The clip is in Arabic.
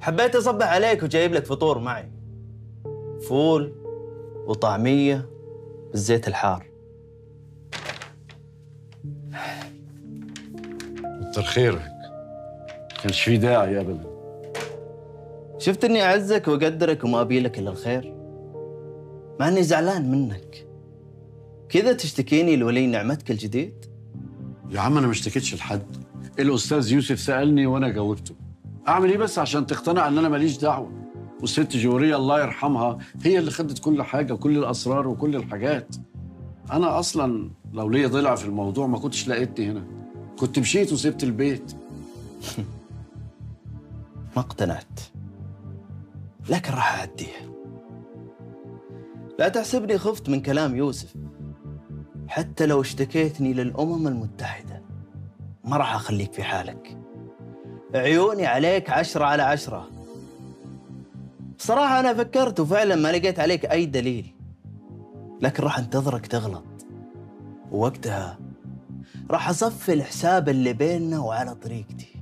حبيت أصبح عليك وجايب لك فطور معي. فول وطعمية بالزيت الحار. كتر خيرك، كانش في داعي ابدا. شفت إني أعزك وأقدرك وما أبي لك إلا الخير، مع إني زعلان منك. كذا تشتكيني لولي نعمتك الجديد؟ يا عم انا ما اشتكيتش لحد، الاستاذ يوسف سالني وانا جاوبته. اعمل ايه بس عشان تقتنع ان انا ماليش دعوه؟ والست جوريه الله يرحمها هي اللي خدت كل حاجه وكل الاسرار وكل الحاجات. انا اصلا لو ليا ضلع في الموضوع ما كنتش لقيتني هنا، كنت مشيت وسبت البيت. ما اقتنعت، لكن راح أعديها. لا تحسبني خفت من كلام يوسف، حتى لو اشتكيتني للأمم المتحدة ما راح أخليك في حالك. عيوني عليك 10/10. بصراحة أنا فكرت وفعلا ما لقيت عليك أي دليل، لكن راح أنتظرك تغلط، ووقتها راح أصفي الحساب اللي بيننا وعلى طريقتي.